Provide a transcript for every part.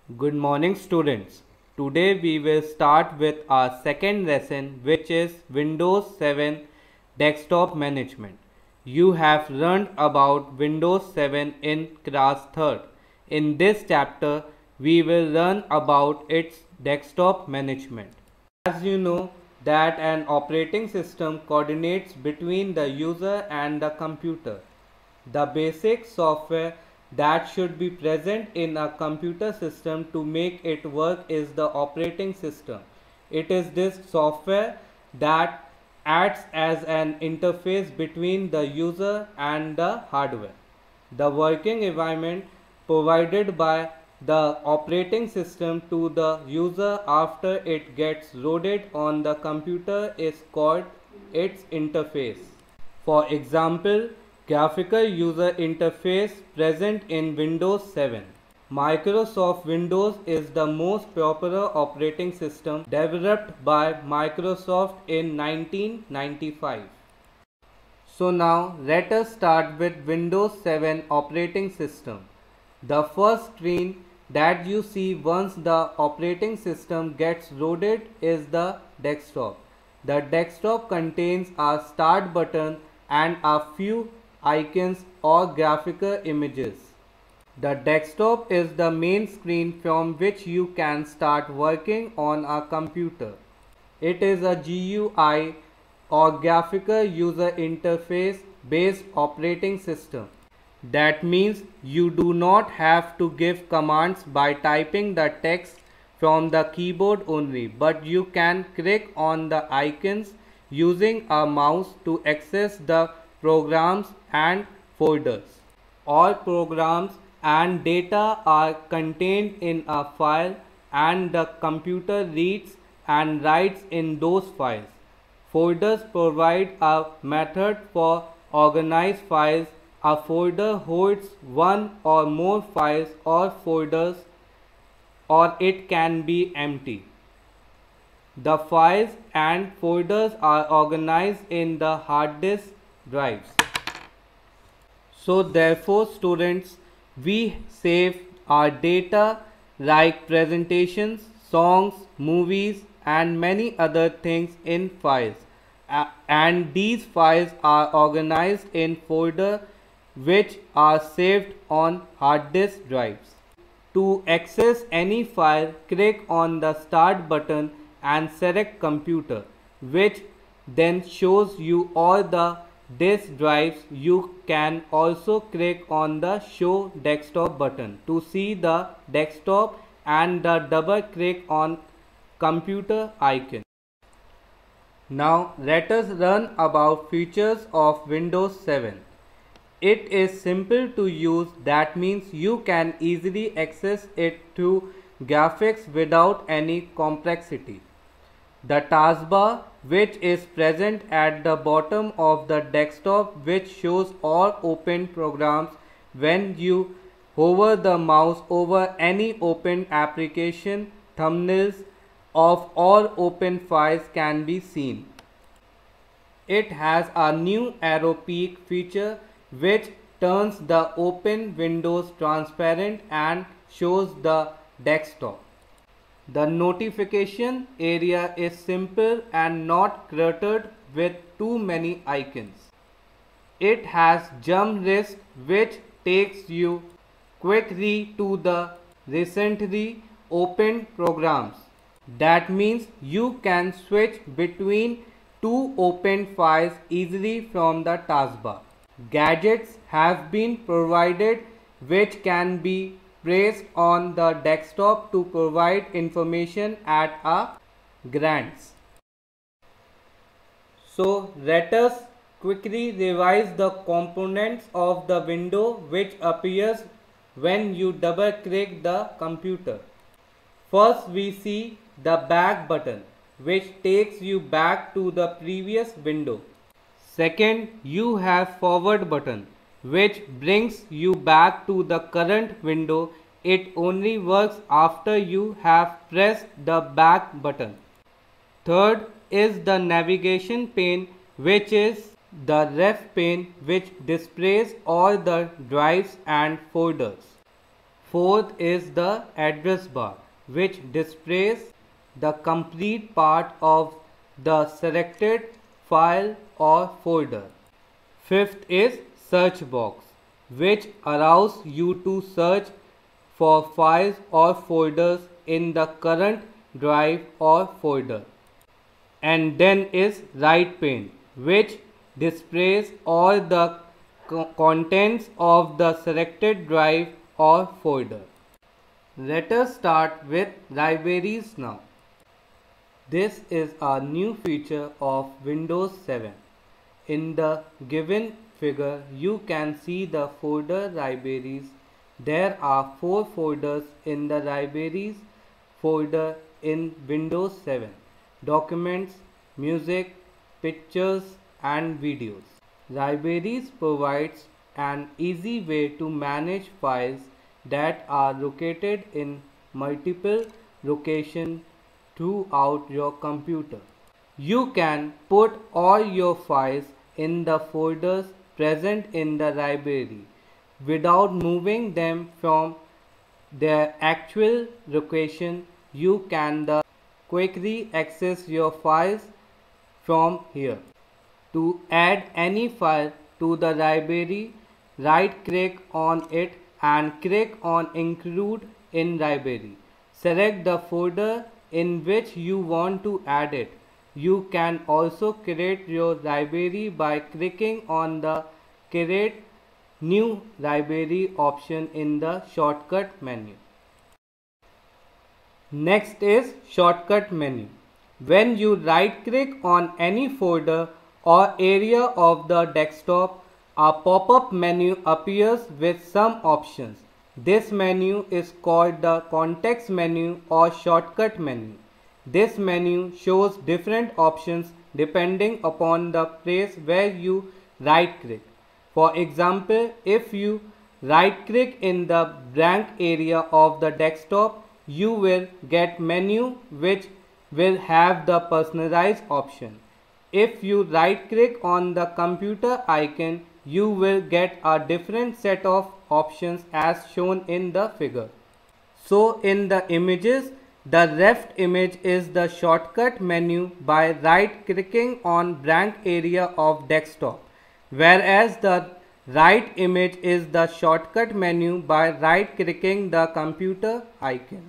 Good morning students. Today we will start with our second lesson, which is Windows 7 Desktop Management. You have learned about Windows 7 in class 3rd. In this chapter we will learn about its desktop management. As you know that an operating system coordinates between the user and the computer. The basic software that should be present in a computer system to make it work is the operating system. It is this software that acts as an interface between the user and the hardware. The working environment provided by the operating system to the user after it gets loaded on the computer is called its interface. For example, graphical user interface present in Windows 7. Microsoft Windows is the most popular operating system developed by Microsoft in 1995. So now let us start with Windows 7 operating system. The first screen that you see once the operating system gets loaded is the desktop. The desktop contains a start button and a few icons or graphical images. The desktop is the main screen from which you can start working on a computer. It is a GUI or graphical user interface based operating system. That means you do not have to give commands by typing the text from the keyboard only, but you can click on the icons using a mouse to access the programs and folders. All programs and data are contained in a file and the computer reads and writes in those files. Folders provide a method for organize files. A folder holds one or more files or folders, or it can be empty. The files and folders are organized in the hard disk drives. So therefore students, we save our data like presentations, songs, movies and many other things in files. And these files are organized in folders which are saved on hard disk drives. To access any file, click on the Start button and select Computer, which then shows you all the disk drives. You can also click on the Show Desktop button to see the desktop and the double click on computer icon. Now let us learn about features of Windows 7. It is simple to use, that means you can easily access it through graphics without any complexity. The taskbar, which is present at the bottom of the desktop, which shows all open programs. When you hover the mouse over any open application, thumbnails of all open files can be seen. It has a new arrow peak feature which turns the open windows transparent and shows the desktop. The notification area is simple and not cluttered with too many icons. It has jump list which takes you quickly to the recently opened programs. That means you can switch between two open files easily from the taskbar. Gadgets have been provided which can be pressed on the desktop to provide information at a glance. So let us quickly revise the components of the window which appears when you double click the computer. First we see the back button which takes you back to the previous window. Second, you have forward button which brings you back to the current window. It only works after you have pressed the back button. Third is the navigation pane, which is the ref pane which displays all the drives and folders. Fourth is the address bar, which displays the complete part of the selected file or folder. Fifth is search box, which allows you to search for files or folders in the current drive or folder. And then is write pane, which displays all the contents of the selected drive or folder. Let us start with libraries now. This is a new feature of Windows 7. In the given figure, you can see the folder libraries. There are 4 folders in the libraries folder in Windows 7: Documents, Music, Pictures and Videos. Libraries provides an easy way to manage files that are located in multiple locations throughout your computer. You can put all your files in the folders present in the library without moving them from their actual location. You can quickly access your files from here. To add any file to the library, right-click on it and click on Include in Library. Select the folder in which you want to add it. You can also create your library by clicking on the Create New Library option in the shortcut menu. Next is shortcut menu. When you right-click on any folder or area of the desktop, a pop-up menu appears with some options. This menu is called the context menu or shortcut menu. This menu shows different options depending upon the place where you right-click. For example, if you right-click in the blank area of the desktop, you will get menu which will have the personalized option. If you right-click on the computer icon, you will get a different set of options as shown in the figure. So in the images, the left image is the shortcut menu by right-clicking on blank area of desktop, whereas the right image is the shortcut menu by right-clicking the computer icon.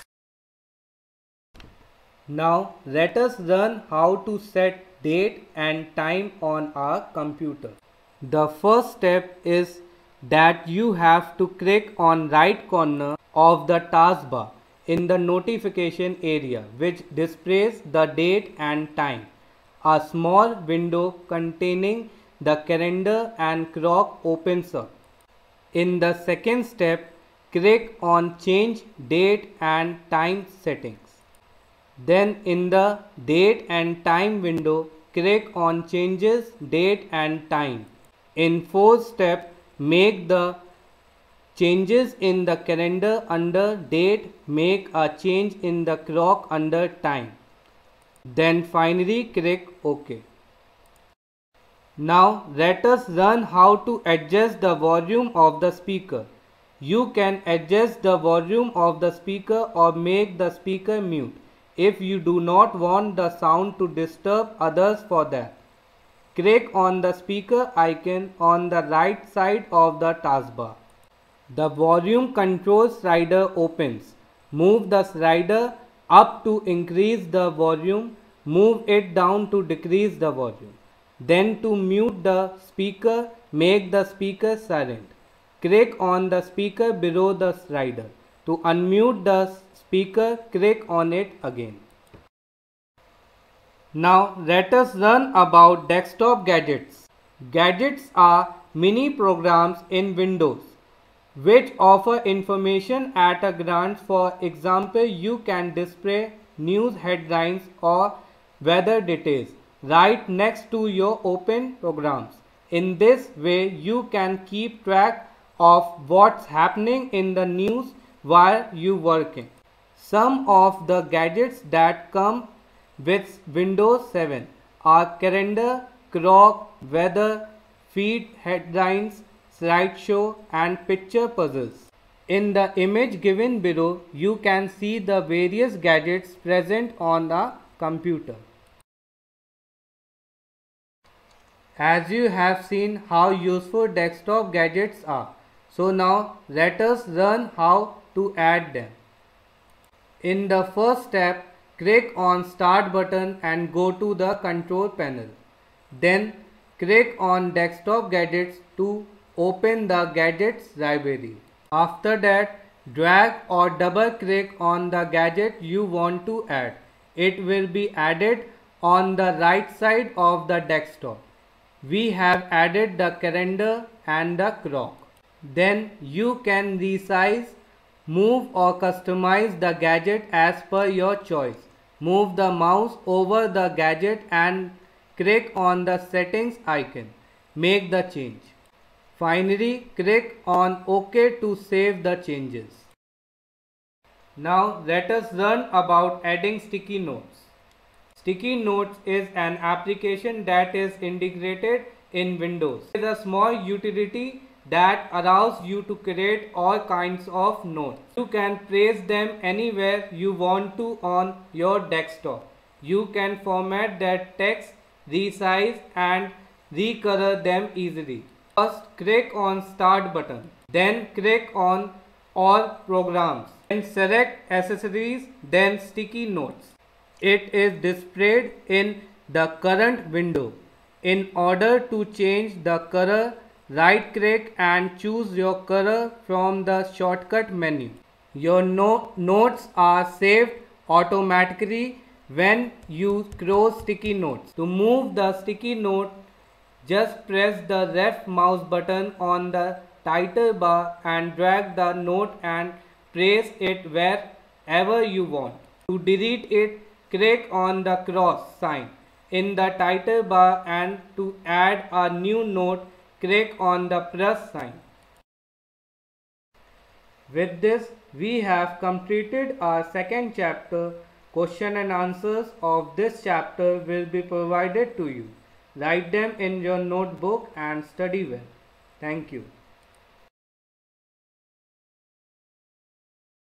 Now let us learn how to set date and time on our computer. The first step is that you have to click on right corner of the taskbar in the notification area, which displays the date and time. A small window containing the calendar and clock opens up. In the second step, click on Change Date and Time Settings. Then in the Date and Time window, click on Changes Date and Time. In fourth step, make the changes in the calendar under Date, make a change in the clock under Time. Then finally click OK. Now let us learn how to adjust the volume of the speaker. You can adjust the volume of the speaker or make the speaker mute if you do not want the sound to disturb others. For that, click on the speaker icon on the right side of the taskbar. The volume control slider opens. Move the slider up to increase the volume, move it down to decrease the volume. Then to mute the speaker, make the speaker silent. Click on the speaker below the slider. To unmute the speaker, click on it again. Now let us learn about desktop gadgets. Gadgets are mini programs in Windows which offer information at a glance. For example, you can display news headlines or weather details right next to your open programs. In this way, you can keep track of what's happening in the news while you working. Some of the gadgets that come with Windows 7 are calendar, clock, weather, feed, headlines, slideshow and picture puzzles. In the image given below, you can see the various gadgets present on the computer. As you have seen how useful desktop gadgets are, so now let us learn how to add them. In the first step, click on Start button and go to the control panel. Then click on Desktop Gadgets to open the gadgets library. After that, drag or double click on the gadget you want to add. It will be added on the right side of the desktop. We have added the calendar and the clock. Then you can resize, move or customize the gadget as per your choice. Move the mouse over the gadget and click on the settings icon. Make the change. Finally, click on OK to save the changes. Now let us learn about adding sticky notes. Sticky Notes is an application that is integrated in Windows. It is a small utility that allows you to create all kinds of notes. You can place them anywhere you want to on your desktop. You can format that text, resize and recolor them easily. First, click on Start button. Then click on All Programs. Then select Accessories, then Sticky Notes. It is displayed in the current window. In order to change the color, right click and choose your color from the shortcut menu. Your notes are saved automatically when you close sticky notes. To move the sticky note, just press the left mouse button on the title bar and drag the note and place it wherever you want. To delete it, click on the cross sign in the title bar, and to add a new note, click on the plus sign. With this, we have completed our second chapter. Question and answers of this chapter will be provided to you. Write them in your notebook and study well. Thank you.